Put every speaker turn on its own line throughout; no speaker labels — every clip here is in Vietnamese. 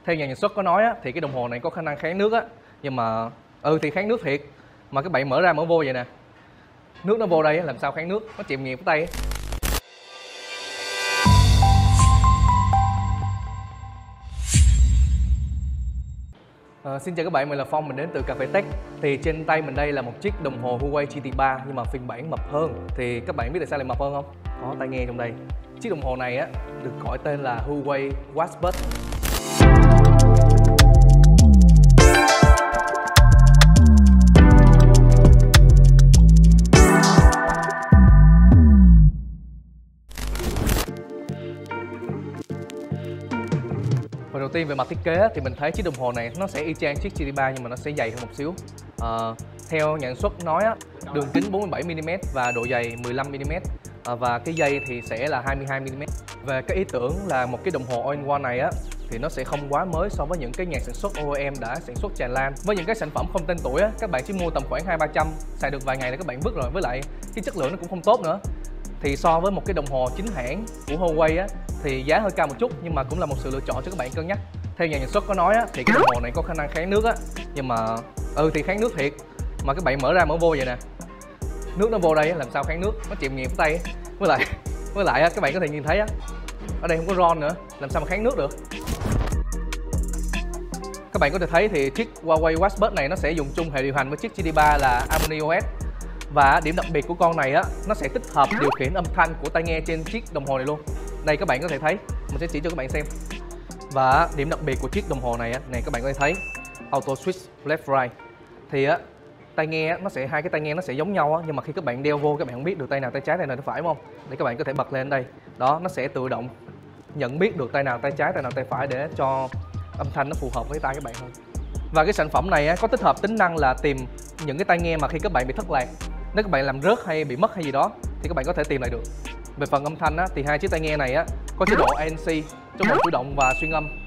Theo nhà sản xuất có nói á, thì cái đồng hồ này có khả năng kháng nước á, nhưng mà thì kháng nước thiệt, mà các bạn mở ra mở vô vậy nè, nước nó vô đây á, làm sao kháng nước, nó chịu nhiệt với tay á. Xin chào các bạn, mình là Phong, mình đến từ Cafe Tech. Thì trên tay mình đây là một chiếc đồng hồ Huawei GT3 nhưng mà phiên bản mập hơn. Thì các bạn biết tại sao lại mập hơn không? Có tai nghe trong đây. Chiếc đồng hồ này á được gọi tên là Huawei Watchbud. Phần đầu tiên về mặt thiết kế thì mình thấy chiếc đồng hồ này nó sẽ y chang chiếc GT3 nhưng mà nó sẽ dày hơn một xíu. Theo nhà sản xuất nói á, đường kính 47mm và độ dày 15mm, và cái dây thì sẽ là 22mm. Về cái ý tưởng là một cái đồng hồ all-in-one này á thì nó sẽ không quá mới so với những cái nhà sản xuất OEM đã sản xuất tràn lan. Với những cái sản phẩm không tên tuổi á, các bạn chỉ mua tầm khoảng 200-300, xài được vài ngày là các bạn vứt rồi, với lại cái chất lượng nó cũng không tốt nữa. Thì so với một cái đồng hồ chính hãng của Huawei á thì giá hơi cao một chút, nhưng mà cũng là một sự lựa chọn cho các bạn cân nhắc. Theo nhà sản xuất có nói á thì cái đồng hồ này có khả năng kháng nước á, nhưng mà thì kháng nước thiệt, mà các bạn mở ra mở vô vậy nè, nước nó vô đây á, làm sao kháng nước, nó chịu nhiệt với tay á. Với lại á, các bạn có thể nhìn thấy á, ở đây không có ron nữa, làm sao mà kháng nước được. Các bạn có thể thấy thì chiếc Huawei Watchbud này nó sẽ dùng chung hệ điều hành với chiếc GT3 là HarmonyOS. Và điểm đặc biệt của con này á, nó sẽ tích hợp điều khiển âm thanh của tai nghe trên chiếc đồng hồ này luôn. Đây các bạn có thể thấy, mình sẽ chỉ cho các bạn xem. Và điểm đặc biệt của chiếc đồng hồ này á, này các bạn có thể thấy auto switch left right. Thì á, tai nghe á, hai cái tai nghe nó sẽ giống nhau á, nhưng mà khi các bạn đeo vô các bạn không biết được tay nào tay trái tay nào tay phải, đúng không? Để các bạn có thể bật lên đây. Đó, nó sẽ tự động nhận biết được tay nào tay trái tay nào tay phải để cho âm thanh nó phù hợp với tai các bạn hơn. Và cái sản phẩm này á, có tích hợp tính năng là tìm những cái tai nghe mà khi các bạn bị thất lạc, nếu các bạn làm rớt hay bị mất hay gì đó thì các bạn có thể tìm lại được. Về phần âm thanh á, thì hai chiếc tai nghe này á có chế độ ANC, chế độ chủ động và xuyên âm.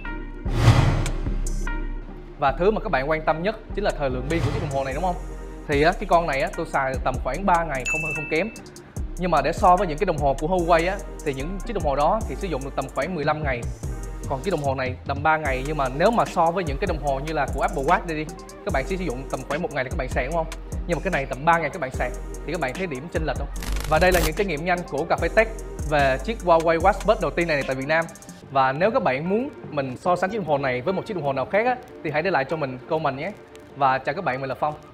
Và thứ mà các bạn quan tâm nhất chính là thời lượng pin của chiếc đồng hồ này, đúng không? Thì á, cái con này á, tôi xài tầm khoảng 3 ngày không hơn không kém. Nhưng mà để so với những cái đồng hồ của Huawei á, thì những chiếc đồng hồ đó thì sử dụng được tầm khoảng 15 ngày. Còn chiếc đồng hồ này tầm 3 ngày, nhưng mà nếu mà so với những cái đồng hồ như là của Apple Watch đi, các bạn sẽ sử dụng tầm khoảng 1 ngày để các bạn sạc, đúng không? Nhưng mà cái này tầm 3 ngày các bạn sạc, thì các bạn thấy điểm chênh lệch không? Và đây là những trải nghiệm nhanh của Cafe Tech về chiếc Huawei Watchbud đầu tiên này tại Việt Nam. Và nếu các bạn muốn mình so sánh chiếc đồng hồ này với một chiếc đồng hồ nào khác á, thì hãy để lại cho mình comment nhé. Và chào các bạn, mình là Phong.